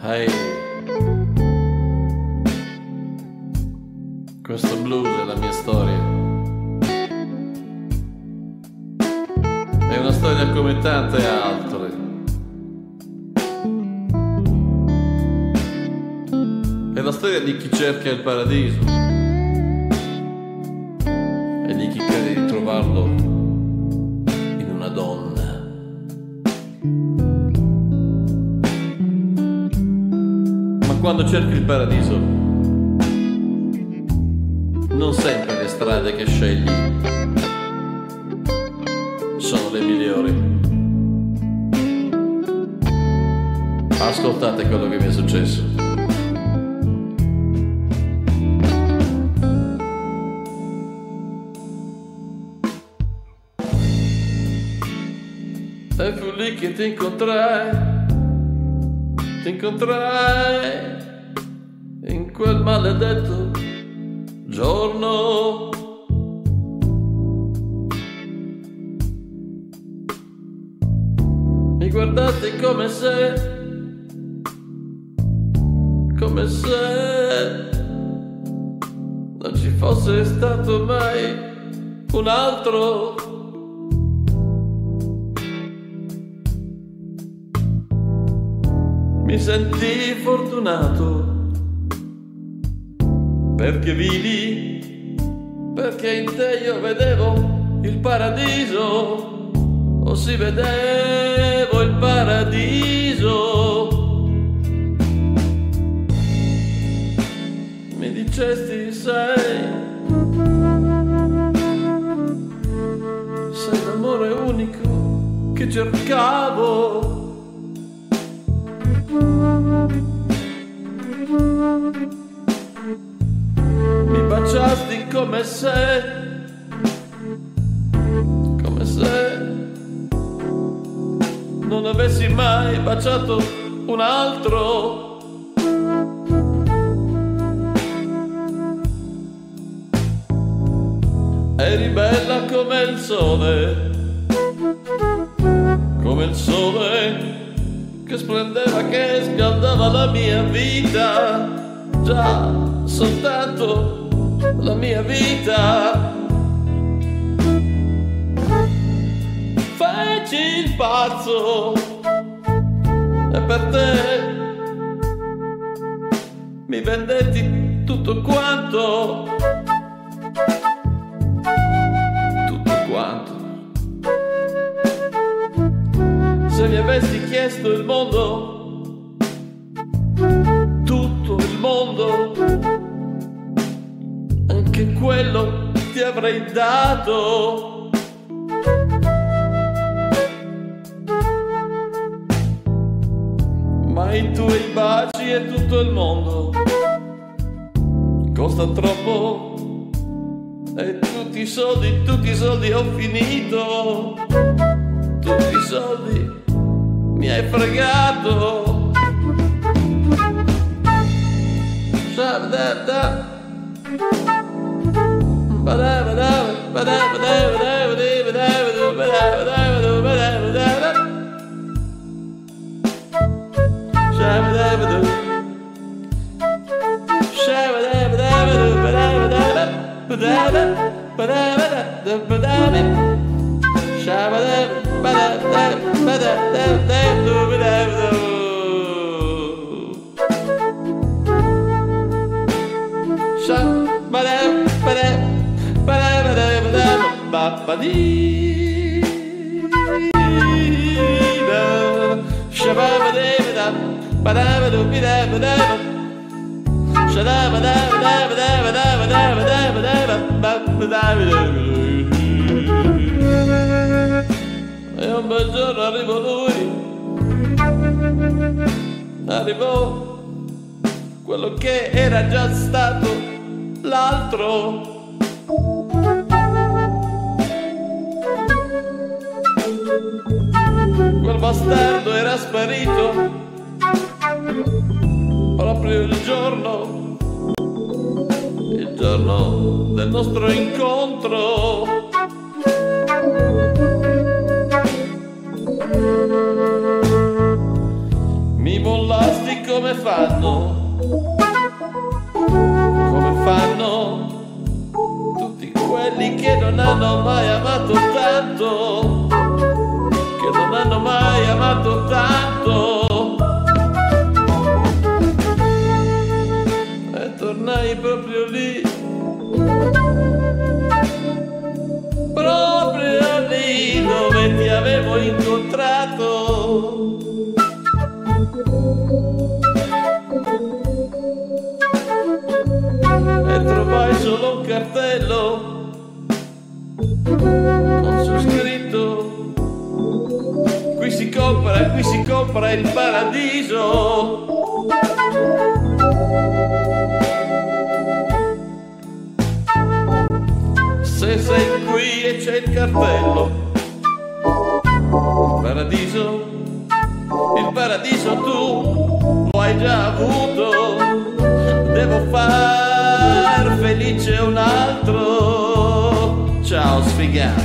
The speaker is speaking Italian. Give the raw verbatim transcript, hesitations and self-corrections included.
Hey, questo blues è la mia storia. È una storia come tante altre. È la storia di chi cerca il paradiso e di chi crede di trovarlo in una donna. Ma quando cerchi il paradiso, non sempre le strade che scegli sono le migliori. Ascoltate quello che mi è successo. E fu lì che ti incontrai, ti incontrai in quel maledetto giorno. Mi guardate come se, come se non ci fosse stato mai un altro. Mi sentii fortunato perché vivi, perché in te io vedevo il paradiso, o si vedevo il paradiso. Mi dicesti sei, sei l'amore unico che cercavo. Mi baciasti come se, come se non avessi mai baciato un altro. Eri bella come il sole, come il sole che splendeva, che scaldava la mia vita, già soltanto la mia vita. Feci il pazzo e per te mi vendetti tutto quanto, tutto quanto. Se mi avessi chiesto il mondo, tutto il mondo, anche quello ti avrei dato. Ma i tuoi baci e tutto il mondo costa troppo, e tutti i soldi, tutti i soldi ho finito, tutti i soldi mi hai fregato. Shabadabda, badabadaba, badabadaba, badabadaba, badabadaba, shabadabada, shabadabada, badabadaba, badabada, badabada, badabada, shabadabada, badabada, badabada, badabada. E un bel giorno arrivò lui, arrivò quello che era già stato l'altro. Quel bastardo era sparito proprio il giorno, il giorno del nostro incontro. Mi mollasti come come fanno, come fanno tutti quelli che non hanno mai amato tanto, che non hanno mai amato tanto. E tornai proprio lì, proprio lì dove ti avevo incontrato. E trovai solo un cartello con su scritto: qui si compra, qui si compra il paradiso. Se sei qui e c'è il cartello, il paradiso, il paradiso tu lo hai già avuto. Devo far felice un altro. Ciao sfigato.